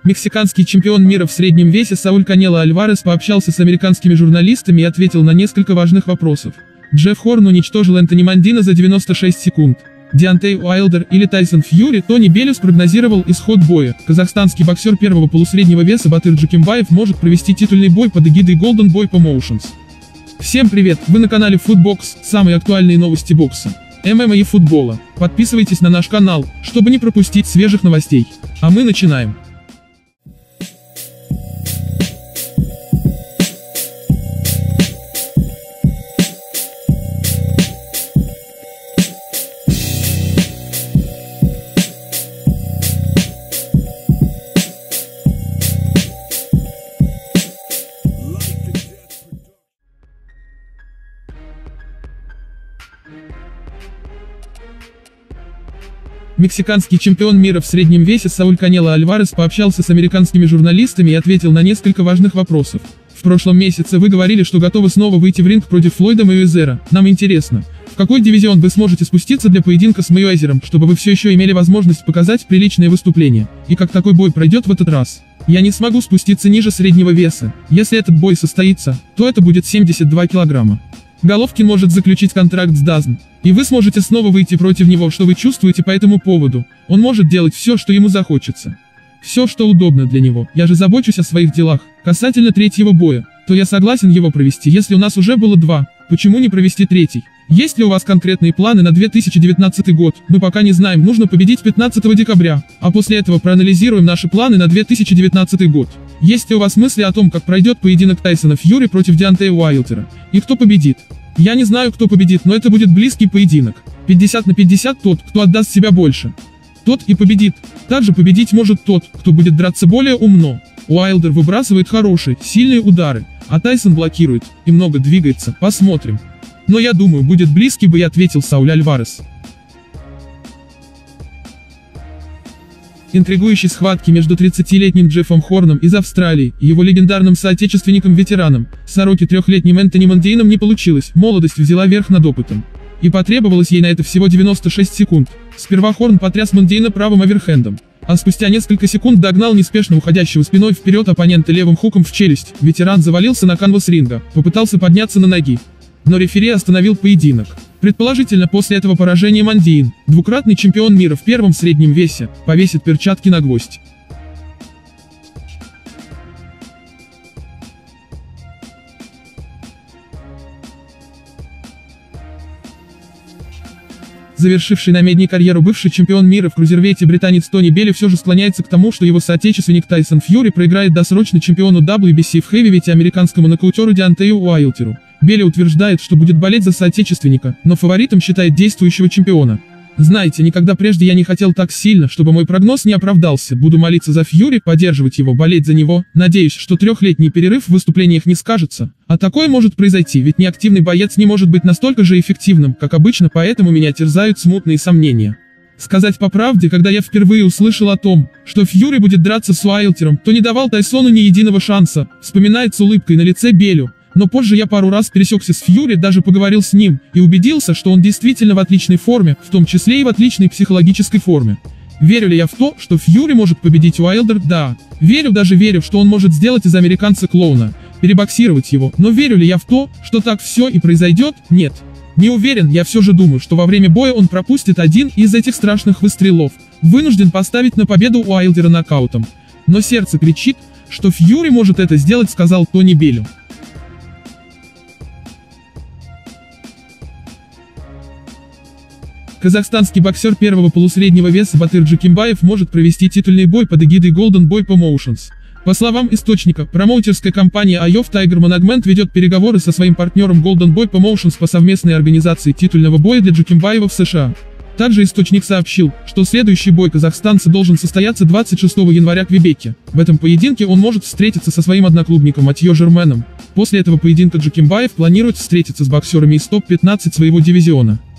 Мексиканский чемпион мира в среднем весе Сауль Канело Альварес пообщался с американскими журналистами и ответил на несколько важных вопросов. Джефф Хорн уничтожил Энтони Мандина за 96 секунд. Деонтей Уайлдер или Тайсон Фьюри. Тони Беллю спрогнозировал исход боя. Казахстанский боксер первого полусреднего веса Батыр Джукембаев может провести титульный бой под эгидой Golden Boy Promotions. Всем привет, вы на канале Footbox, самые актуальные новости бокса, ММА и футбола. Подписывайтесь на наш канал, чтобы не пропустить свежих новостей. А мы начинаем. Мексиканский чемпион мира в среднем весе Сауль Канело Альварес пообщался с американскими журналистами и ответил на несколько важных вопросов. В прошлом месяце вы говорили, что готовы снова выйти в ринг против Флойда Мейуэзера. Нам интересно, в какой дивизион вы сможете спуститься для поединка с Мейуэзером, чтобы вы все еще имели возможность показать приличное выступление, и как такой бой пройдет в этот раз. Я не смогу спуститься ниже среднего веса. Если этот бой состоится, то это будет 72 килограмма. Головкин может заключить контракт с Дазн, и вы сможете снова выйти против него. Что вы чувствуете по этому поводу? Он может делать все, что ему захочется. Все, что удобно для него. Я же забочусь о своих делах. Касательно третьего боя, то я согласен его провести. Если у нас уже было два, почему не провести третий? Есть ли у вас конкретные планы на 2019 год? Мы пока не знаем, нужно победить 15 декабря, а после этого проанализируем наши планы на 2019 год. Есть ли у вас мысли о том, как пройдет поединок Тайсона Фьюри против Деонтея Уайлдера? И кто победит? Я не знаю, кто победит, но это будет близкий поединок. 50 на 50 тот, кто отдаст себя больше. Тот и победит. Также победить может тот, кто будет драться более умно. Уайлдер выбрасывает хорошие, сильные удары, а Тайсон блокирует и много двигается. Посмотрим. Но я думаю, будет близкий бой, ответил Сауль Альварес. Интригующей схватки между 30-летним Джеффом Хорном из Австралии и его легендарным соотечественником-ветераном, Сороки 3-летним Энтони Мандином, не получилось. Молодость взяла верх над опытом. И потребовалось ей на это всего 96 секунд. Сперва Хорн потряс Мандина правым оверхендом, а спустя несколько секунд догнал неспешно уходящего спиной вперед оппонента левым хуком в челюсть. Ветеран завалился на канвас ринга, попытался подняться на ноги, но рефери остановил поединок. Предположительно, после этого поражения Мандин, двукратный чемпион мира в первом среднем весе, повесит перчатки на гвоздь. Завершивший на медне карьеру бывший чемпион мира в крузервейте британец Тони Беллю все же склоняется к тому, что его соотечественник Тайсон Фьюри проиграет досрочно чемпиону WBC в хэвивейте американскому нокаутеру Деонтею Уайлдеру. Беллю утверждает, что будет болеть за соотечественника, но фаворитом считает действующего чемпиона. Знаете, никогда прежде я не хотел так сильно, чтобы мой прогноз не оправдался. Буду молиться за Фьюри, поддерживать его, болеть за него. Надеюсь, что трехлетний перерыв в выступлениях не скажется. А такое может произойти, ведь неактивный боец не может быть настолько же эффективным, как обычно, поэтому меня терзают смутные сомнения. Сказать по правде, когда я впервые услышал о том, что Фьюри будет драться с Уайлдером, то не давал Тайсону ни единого шанса, вспоминает с улыбкой на лице Беллю. Но позже я пару раз пересекся с Фьюри, даже поговорил с ним, и убедился, что он действительно в отличной форме, в том числе и в отличной психологической форме. Верю ли я в то, что Фьюри может победить Уайлдер? Да. Верю, даже верю, что он может сделать из американца клоуна, перебоксировать его. Но верю ли я в то, что так все и произойдет? Нет. Не уверен, я все же думаю, что во время боя он пропустит один из этих страшных выстрелов. Вынужден поставить на победу Уайлдера нокаутом. Но сердце кричит, что Фьюри может это сделать, сказал Тони Беллю. Казахстанский боксер первого полусреднего веса Батыр Джукембаев может провести титульный бой под эгидой Golden Boy Promotions. По словам источника, промоутерская компания Eye of Tiger Management ведет переговоры со своим партнером Golden Boy Promotions по совместной организации титульного боя для Джукембаева в США. Также источник сообщил, что следующий бой казахстанца должен состояться 26 января в Квебеке. В этом поединке он может встретиться со своим одноклубником Матьё Жерменом. После этого поединка Джукембаев планирует встретиться с боксерами из топ-15 своего дивизиона.